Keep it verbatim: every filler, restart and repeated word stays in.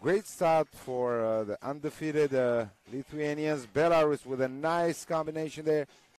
Great start for uh, the undefeated uh, Lithuanians. Belarus with a nice combination there.